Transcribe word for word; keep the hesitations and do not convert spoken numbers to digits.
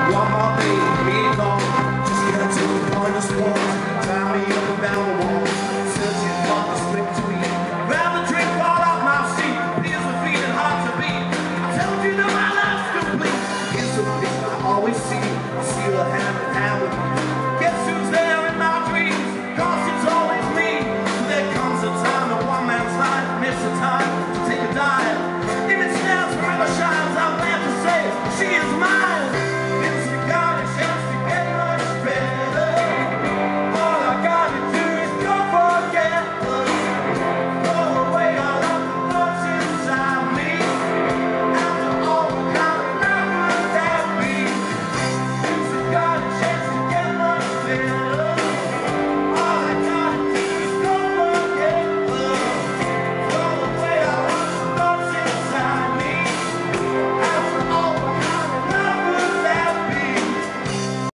One more day, being gone. Just get to the point of sport. Tie me up and down the wall. Searching for the slip to eat. Grab the drink, fall off my seat. Feels a feeling hard to beat. I told you that my life's complete. It's a thing I always see. I see her hand in hand with me.